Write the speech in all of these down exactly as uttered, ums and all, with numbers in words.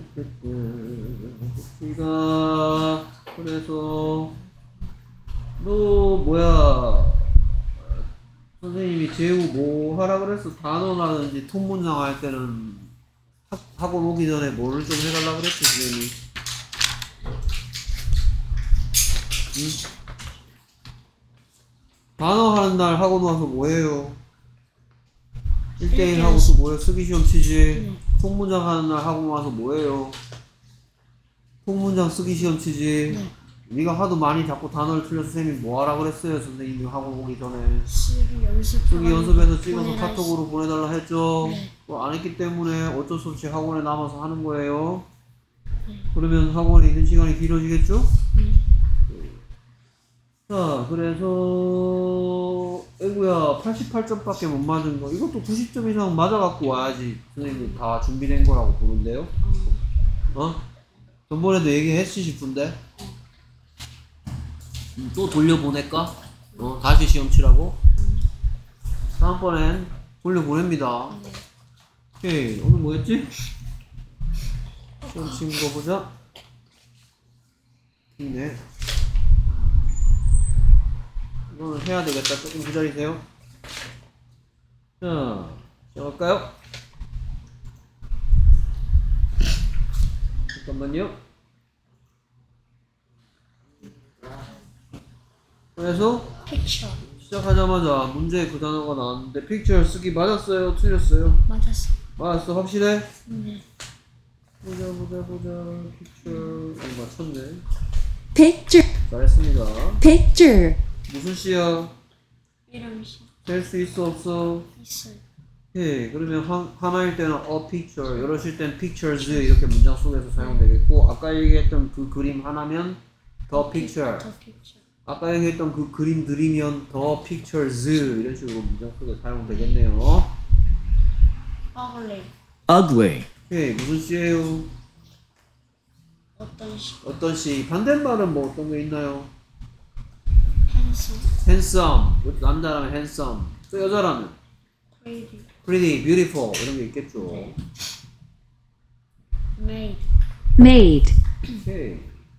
우리가 그래서 너 뭐야 선생님이 재우 뭐 하라 그랬어? 단어라든지 통문장 할 때는 학, 학원 오기 전에 뭐를 좀 해달라 그랬지 선생님이? 응? 단어 하는 날 학원 와서 뭐해요? 일 대일 하고 또 뭐해? 쓰기 시험 치지? 통문장 하는 날 학원 와서 뭐해요? 통문장 쓰기 시험 치지? 네. 네가 하도 많이 자꾸 단어를 틀려서 선생님이 뭐 하라 그랬어요? 선생님이 학원 오기 전에 쓰기 연습 쓰기 연습해서 찍어서 카톡으로 했... 보내달라 했죠? 네. 그거 안 했기 때문에 어쩔 수 없이 학원에 남아서 하는 거예요. 네. 그러면 학원에 있는 시간이 길어지겠죠? 네. 자, 그래서 에구야 팔십팔 점밖에 못 맞은 거 이것도 구십 점 이상 맞아갖고 와야지 선생님이 다 준비된 거라고 보는데요. 어? 전번에도 얘기했지 싶은데 음, 또 돌려보낼까? 어, 다시 시험 치라고? 다음번엔 돌려보냅니다. 오케이, 오늘 뭐였지? 시험 친 거 보자. 있네. 이거는 해야 되겠다. 조금 기다리세요. 자, 시작할까요? 잠깐만요. 그래서 picture. 시작하자마자 문제에 그 단어가 나왔는데 picture 쓰기 맞았어요? 틀렸어요? 맞았어. 맞았어? 확실해? 네. 보자 보자 보자 picture 어, 맞췄네. picture, 잘했습니다. picture, 무슨 시야? 이름 시. 될 수 있어 없어? 있어요. 예, 그러면 한, 하나일 때는 a picture, 여럿일 땐 pictures 이렇게 문장 속에서 사용되겠고 아까 얘기했던 그 그림 하나면 the picture, 더 picture. 아까 얘기했던 그 그림들이면 the pictures 이런 식으로 문장 속에 사용되겠네요. ugly. ugly, 예, 무슨 시예요? 어떤 시? 어떤 시? 반대말은 뭐 어떤 게 있나요? handsome. handsome, 남자라면 handsome, 또 여자라면 pretty. pretty, beautiful 이런 게 있겠죠. 네. made. made, 오케이.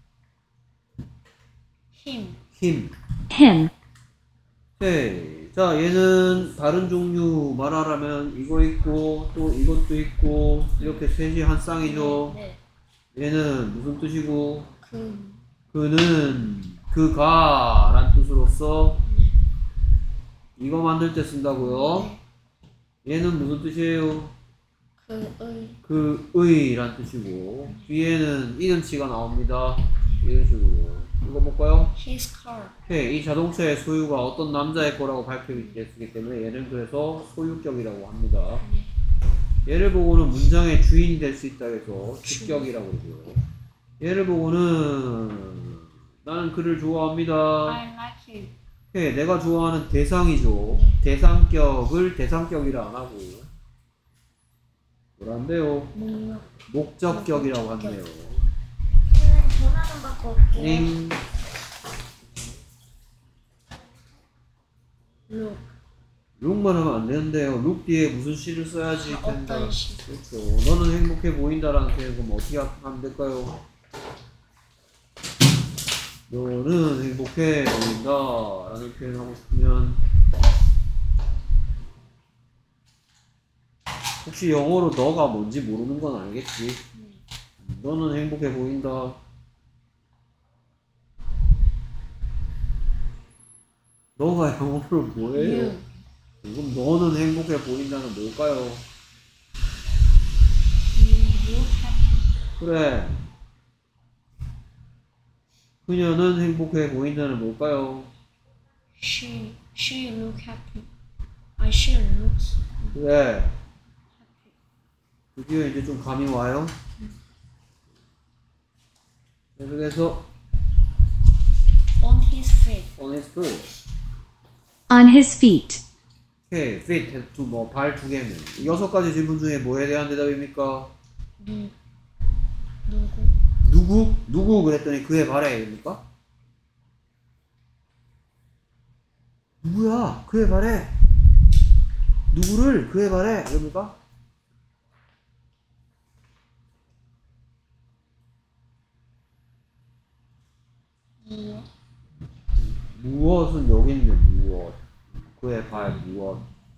him. him. him, 오케이. 자, 얘는 다른 종류 말하라면 이거 있고 또 이것도 있고 이렇게 셋이 한 쌍이죠. 네. 얘는 무슨 뜻이고 그. 그는 그가 란 뜻으로서 이거 만들 때 쓴다고요. 네. 얘는 무슨 뜻이에요? 그의. 그의 란 뜻이고 뒤에는 이름치가 나옵니다. 이런 식으로 읽어볼까요? his car. 오케이. 이 자동차의 소유가 어떤 남자의 거라고 밝혀졌기 때문에 얘는 그래서 소유격이라고 합니다. 얘를 보고는 문장의 주인이 될 수 있다 해서 주격이라고 그러고요. 얘를 보고는 나는 그를 좋아합니다. I like him. 오케이. 내가 좋아하는 대상이죠. 대상격을 대상격이라 안 하고 뭐란데요? 목록. 목적격이라고 한대요. 전화 좀 받고 올게요. 잉. look. 룩만 하면 안 되는데요. 룩 뒤에 무슨 시를 써야지 아, 된다. 어떤 시? 그렇죠. 너는 행복해 보인다라는 표현 그럼 어떻게 하면 될까요? 너는 행복해 보인다라는 표현 하고 싶으면 혹시 영어로 너가 뭔지 모르는 건 알겠지? 너는 행복해 보인다. 너가 영어로 뭐예요? you. 그럼 너는 행복해 보인다는 뭘까요? you happy. 그래. 그녀는 행복해 보인다는 뭘까요? she she look happy. I she looks 그래. happy. 드디어 이제 좀 감이 와요. 그래서 on his feet. on his foot. on his feet, 오케이, feet 두 뭐 발 두 개면 여섯 가지 질문 중에 뭐에 대한 대답입니까? 누 누구? 누구? 누구 그랬더니 그의 발에입니까? 누구야? 그의 발에. 누구를 그의 발에 이럽니까? 무엇은 여기 있네. 무엇. 그의 발 무엇.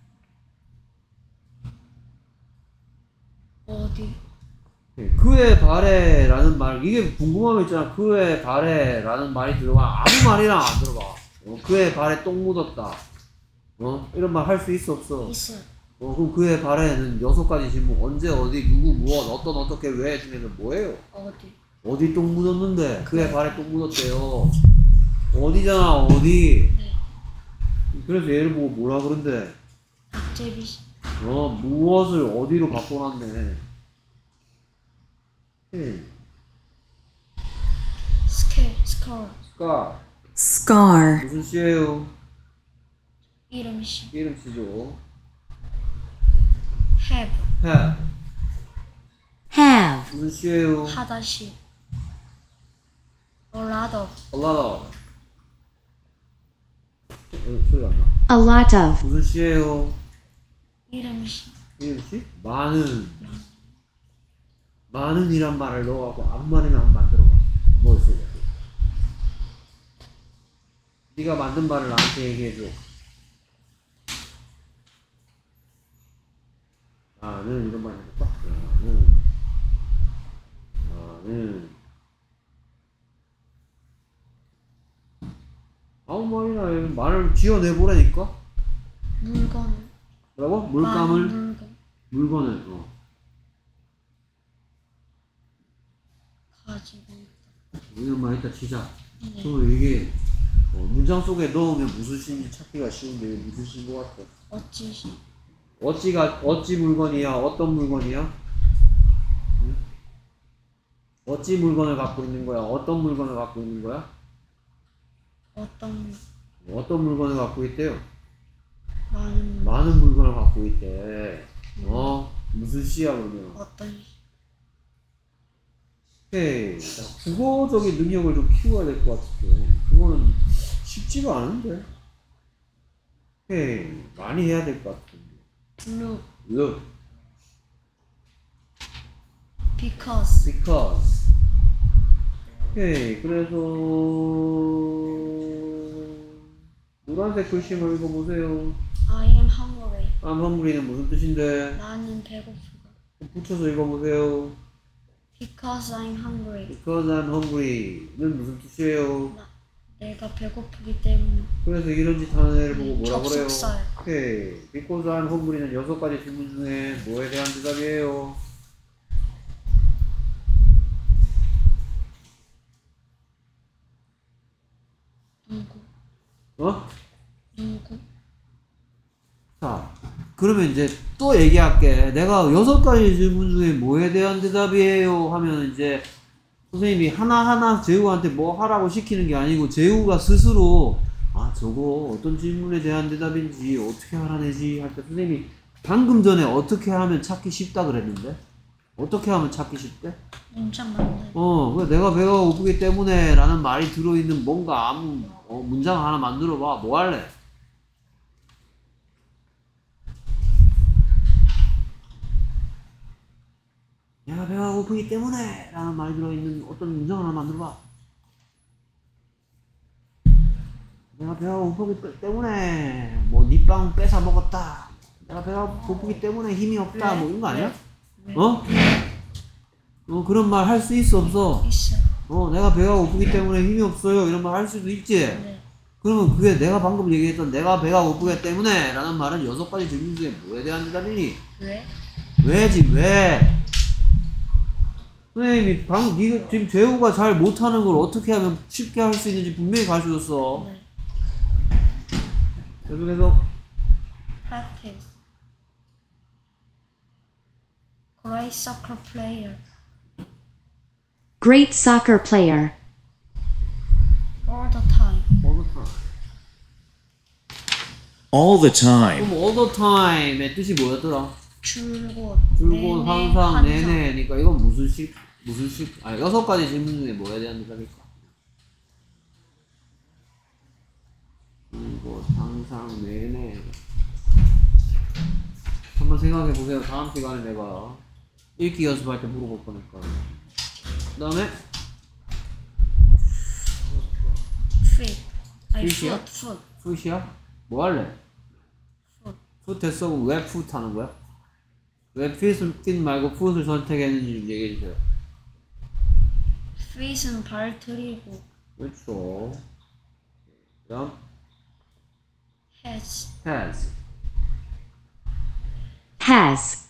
어디? 그의 발에 라는 말, 이게 궁금하면 있잖아. 그의 발에 라는 말이 들어가. 아무 말이랑 안 들어가. 어, 그의 발에 똥 묻었다. 어? 이런 말 할 수 있어, 없어? 있어. 어, 그럼 그의 발에는 여섯 가지 질문. 언제, 어디, 누구, 무엇, 어떤, 어떻게, 왜 중에서 뭐예요? 어디? 어디 똥 묻었는데? 그의 발에 똥 묻었대요. 어디잖아, 어디. 네. 그래서 얘를 보고 뭐라 그런데? 악제비. 어, 무엇을 어디로 바꿔놨네. 음. 스케. 스컬. 스카. scar, 무슨 씨예요? 이름 씨. 이름 씨죠. have. have. have, 무슨 씨예요? 하다 씨. a lot of. a lot of. 어, 소리 안 나. a lot of, 무슨 씨예요? 이름 씨. 이름 씨? 많은. 많은이란 말을 넣어갖고 아무 말이나 한번 만들어봐. 뭘 써야 돼? 네가 만든 말을 나한테 얘기해줘. 나는 이런 말 해볼까? 나는 나는 아무 말이나 해. 말을 지어내보라니까? 물건을. 뭐라고? 많은 물감을? 물건. 물건을 어. 가지고 있다. 이런 말 이따 치자. 네. 그럼 이게 어, 문장 속에 넣으면 무슨 시인지 찾기가 쉬운데 이게 무슨 시인 것 같아? 어찌 씨. 어찌가 어찌 물건이야? 어떤 물건이야? 응? 어찌 물건을 갖고 있는 거야? 어떤 물건을 갖고 있는 거야? 어떤 어떤 물건을 갖고 있대요? 많은 많은 물건을 갖고 있대. 어? 무슨 시야 그러면? 어떤 씨. 헤이, 자, 국어적인 능력을 좀 키워야 될 것 같은데 그거는 쉽지가 않은데. 헤이, 많이 해야 될 것 같은데. look. Look, because. because. 오케이, 그래서 노란색 글씨를 읽어보세요. I am hungry. I'm hungry는 무슨 뜻인데? 나는 배고프다. 붙여서 읽어보세요. Because I'm hungry. Because I'm hungry는 무슨 뜻이에요? 나, 내가 배고프기 때문에. 그래서 이런 짓 하는 애를 보고 뭐라 그래요? 접속사요. 오케이, Because I'm hungry는 여섯 가지 질문 중에 뭐에 대한 대답이에요? 누구? 어? 누구? 자, 그러면 이제 또 얘기할게. 내가 여섯 가지 질문 중에 뭐에 대한 대답이에요? 하면 이제 선생님이 하나하나 재우한테 뭐 하라고 시키는 게 아니고 재우가 스스로 아, 저거 어떤 질문에 대한 대답인지 어떻게 알아내지 할 때 선생님이 방금 전에 어떻게 하면 찾기 쉽다 그랬는데? 어떻게 하면 찾기 쉽대? 문장 만들. 어, 그래 내가 배가 고프기 때문에 라는 말이 들어있는 뭔가 아무 어, 문장 하나 만들어 봐. 뭐 할래? 내가 배가 고프기 때문에 라는 말이 들어있는 어떤 문장 하나 만들어 봐. 내가 배가 고프기 때문에 뭐 니빵 뺏어 먹었다. 내가 배가 고프기 때문에 힘이 없다. 뭐 이런 거 아니야? 왜? 어? 어, 그런 말 할 수 있어 없어? 있어. 어, 내가 배가 고프기 때문에 힘이 없어요. 이런 말 할 수도 있지? 네. 그러면 그게 내가 방금 얘기했던 내가 배가 고프기 때문에 라는 말은 여섯 가지 질문 중에 뭐에 대한 대답이니? 왜? 왜지, 왜? 선생님이 방, 니가 지금 재우가 잘 못하는 걸 어떻게 하면 쉽게 할 수 있는지 분명히 가르쳐줬어. 네. 계속해서, Practice. Great soccer player. great soccer player, All the time. all the time. all the time, 그럼 all the time의 뜻이 뭐였더라? 줄곧. 줄곧 내내, 항상 항상. 내내니까 이건 무슨 식 무슨 식 아 여섯 가지 질문 중에 뭐에 대한 대답일까? 줄곧 항상 내내 한번 생각해 보세요. 다음 시간에 내가 읽기 연습할 때 물어볼 거니까. 그 다음에 Fit. I Fish야? foot, foot, 풋이야? 뭐 할래? foot. 풋 했어? 그럼 왜 풋 하는 거야? 왜 핏을, 핏 말고 풋을 선택했는지 좀 얘기해주세요. feet은 발트리고 그렇죠. 그 다음 has, has. Has.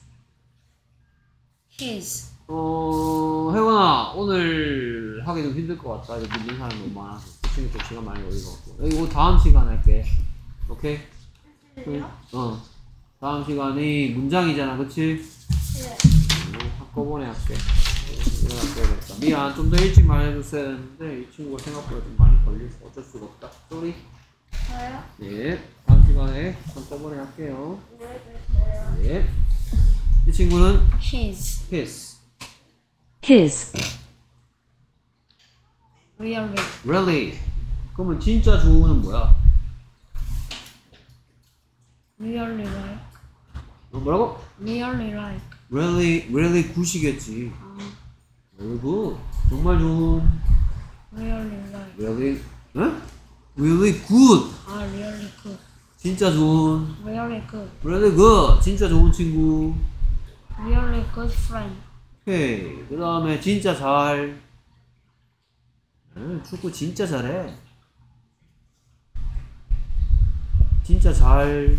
his. 어, 혜원아, 오늘 하기 좀 힘들 것 같다. 여기 있는 사람이 너무 많아서. 지금 좀 시간 많이 걸릴 것 같고. 이거 다음 시간에 할게. 오케이? 그, 어. 다음 시간이 문장이잖아, 그치? 네. 음, 한꺼번에 할게. 일어났어야겠다. 미안, 좀 더 일찍 말해줬어야 했는데, 이 친구가 생각보다 좀 많이 걸려서 어쩔 수가 없다. 쏘리. 저요? 네. 다음 시간에 한꺼번에 할게요. 네. 이 친구는 his, his. His. really, really. 그러면 진짜 좋은은 뭐야? really like, 어, 뭐라고? really like. really, really good이겠지. 아, very good. 정말 좋은. really like. really, 응? really good. 아, really good, 진짜 좋은. really good, really good. 진짜 좋은 친구. really good friend. 오케이. 그 다음에 진짜 잘. 응, 축구 진짜 잘해. 진짜 잘.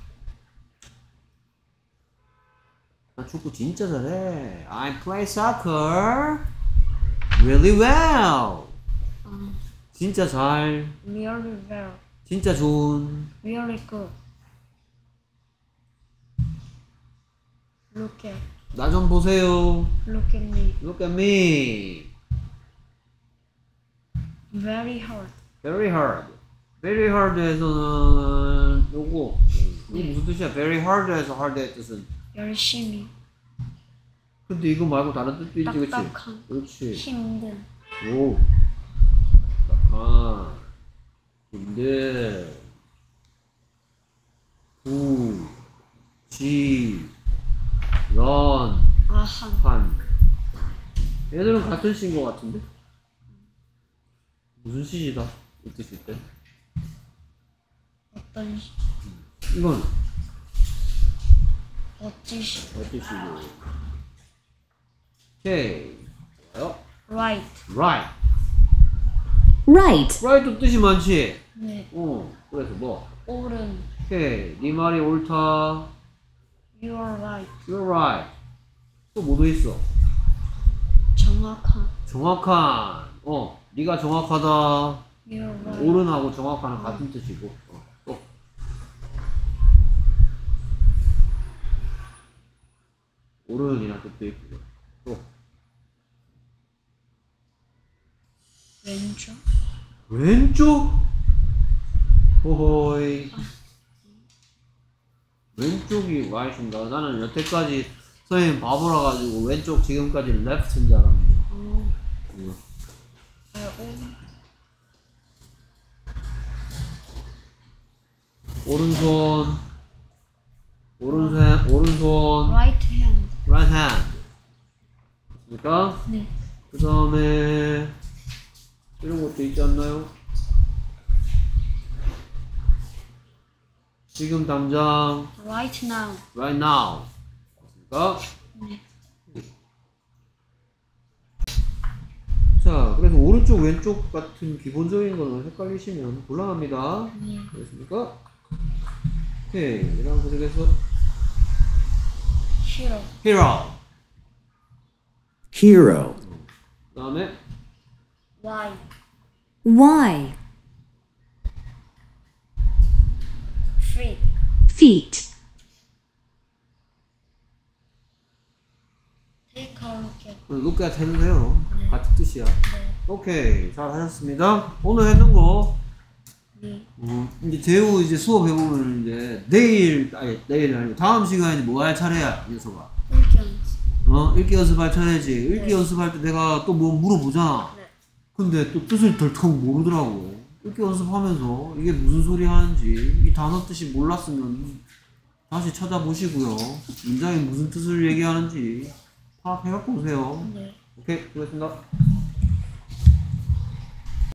나 축구 진짜 잘해. I play soccer really well. 아, 진짜 잘. really well, 진짜 좋은. really good. Look at, 나 좀 보세요. look at me. Look at me. Very hard. Very hard. Very hard에서는 요거. 이게 무슨 뜻이야? Very hard에서 hard의 뜻은. 열심히, 근데 이거 말고 다른 뜻도 있지, 그치? 딱딱한, 그렇지. 힘든, 오. 아. 근데. 구. 지. 런. 아한, 한. 얘들은 같은 시인 것 같은데? 무슨 시시다? 이 뜻일 때? 어떤 시- 이건 어찌시, 어떤 시고? 오케이. 좋아요. right. Right. Right. Right 뜻이 많지? 네, 어. 그래서 뭐? 옳은, 오케이. 네 말이 옳다. you're right. You're right. 또 뭐 더 있어? 정확한, 정확한. 어. 네가 정확하다. you're right. 옳은하고 정확한은 같은 뜻이고. 어. 또. 옳은이란 뜻도 있고. 또. 왼쪽, 왼쪽? 호호이. 왼쪽이 와이신가? 나는 여태까지 선생님 바보라 가지고 왼쪽 지금까지 레프트인 줄 알았는데. 어, 응. 아, 오, 오른손, 오른손, 오른손, right hand. right hand. 그러니까 네, 그 다음에 이런 것도 있지 않나요? 지금 당장 right now. right now. 그러니까 네, 자, 그래서 오른쪽 왼쪽 같은 기본적인 거는 헷갈리시면 곤란합니다. 네, 알겠습니까? 오케이. 이런 구석에서 hero, hero. hero, 그 다음에 why, Why? free, Feet. take a look at. look at 해도 돼요. 네. 같은 뜻이야. 네, 오케이. 잘 하셨습니다. 오늘 했는 거 네, 어, 이제 대우 이제 수업 해보면 이제 내일 아니 내일 아니고 다음 시간에 뭐 할 차례야, 이 녀석아. 의견. 어 읽기 연습할 차례지. 읽기 네. 연습할 때 내가 또 뭐 물어보잖아. 네, 근데 또 뜻을 덜컥 모르더라고. 읽기 연습하면서 이게 무슨 소리 하는지 이 단어 뜻이 몰랐으면 다시 찾아보시고요. 문장이 무슨 뜻을 얘기하는지 파악해갖고 오세요. 네. 오케이, 수고했습니다.